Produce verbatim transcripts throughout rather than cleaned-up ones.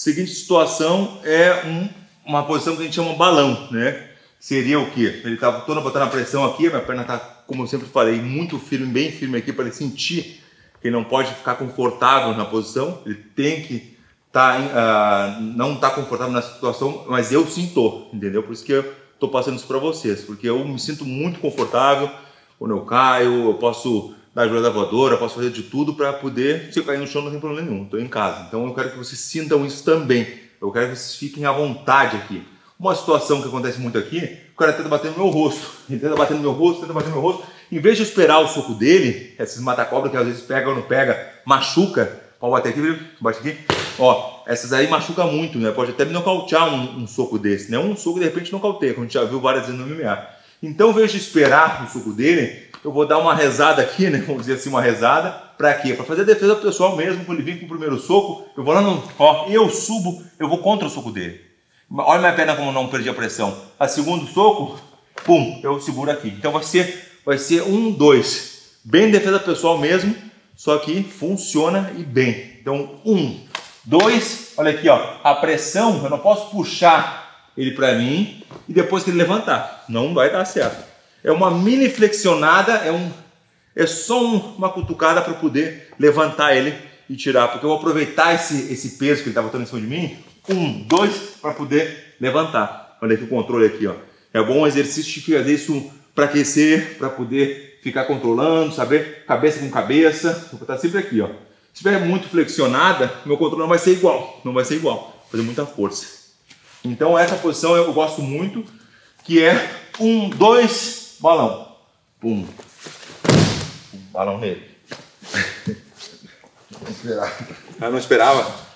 Seguinte situação é um, uma posição que a gente chama balão, né? Seria o quê? Ele tá toda botando a pressão aqui, minha perna tá, como eu sempre falei, muito firme, bem firme aqui para ele sentir que ele não pode ficar confortável na posição, ele tem que tá, uh, não tá confortável na situação, mas eu sim tô, entendeu? Por isso que eu tô passando isso para vocês, porque eu me sinto muito confortável quando eu caio, eu posso dar ajuda da voadora, eu posso fazer de tudo para poder, se eu cair no chão não tem problema nenhum, estou em casa. Então eu quero que vocês sintam isso também, eu quero que vocês fiquem à vontade aqui. Uma situação que acontece muito aqui, o cara tenta bater no meu rosto, ele tenta bater no meu rosto, tenta bater no meu rosto, em vez de esperar o soco dele, esses mata-cobra que às vezes pega ou não pega, machuca, pode bater aqui, bate aqui, ó, essas aí machuca muito, né? Pode até me nocautear um, um soco desse, né? Um soco de repente nocauteia, como a gente já viu várias vezes no M M A. Então, em vez de esperar o soco dele, eu vou dar uma rezada aqui, né? Vamos dizer assim, uma rezada, pra quê? Pra fazer a defesa pessoal mesmo, quando ele vir com o primeiro soco, eu vou lá no, ó, eu subo, eu vou contra o soco dele. Olha minha perna como não perdi a pressão. A segundo soco, pum, eu seguro aqui. Então vai ser, vai ser um, dois. Bem defesa pessoal mesmo, só que funciona e bem. Então, um, dois, olha aqui, ó. A pressão, eu não posso puxar ele pra mim e depois que ele levantar. Não vai dar certo. É uma mini flexionada, é, um, é só um, uma cutucada para poder levantar ele e tirar. Porque eu vou aproveitar esse, esse peso que ele está botando em cima de mim. Um, dois, para poder levantar. Olha aqui o controle aqui, ó. É bom exercício de fazer isso para aquecer, para poder ficar controlando, saber? Cabeça com cabeça. Vou botar sempre aqui, ó. Se estiver muito flexionada, meu controle não vai ser igual. Não vai ser igual. Vou fazer muita força. Então essa posição eu gosto muito, que é um, dois, balão. Pum. Balão nele. Não esperava. Ah, não esperava?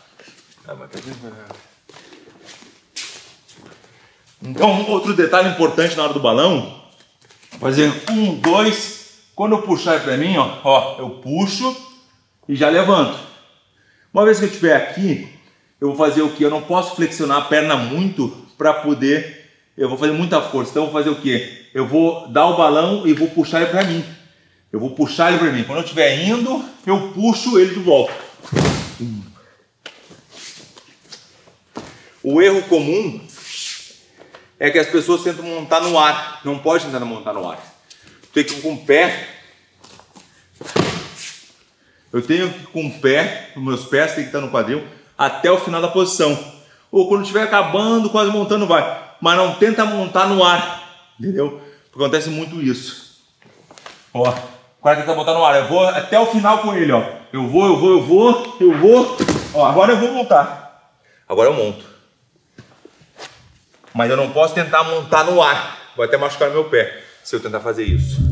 Então, outro detalhe importante na hora do balão, fazer um, dois, quando eu puxar para mim, ó, ó, eu puxo e já levanto. Uma vez que eu estiver aqui, eu vou fazer o que? Eu não posso flexionar a perna muito para poder, eu vou fazer muita força, então eu vou fazer o que? Eu vou dar o balão e vou puxar ele para mim. Eu vou puxar ele para mim. Quando eu estiver indo, eu puxo ele de volta. Hum. O erro comum é que as pessoas tentam montar no ar. Não pode tentar montar no ar. Tem que ir com o pé. Eu tenho que ir com o pé, os meus pés tem que estar no quadril, até o final da posição. Ou quando estiver acabando, quase montando, vai. Mas não tenta montar no ar. Entendeu? Porque acontece muito isso. Ó, o cara tenta montar no ar. Eu vou até o final com ele, ó. Eu vou, eu vou, eu vou, eu vou. Ó, agora eu vou montar. Agora eu monto. Mas eu não posso tentar montar no ar. Vai até machucar meu pé se eu tentar fazer isso.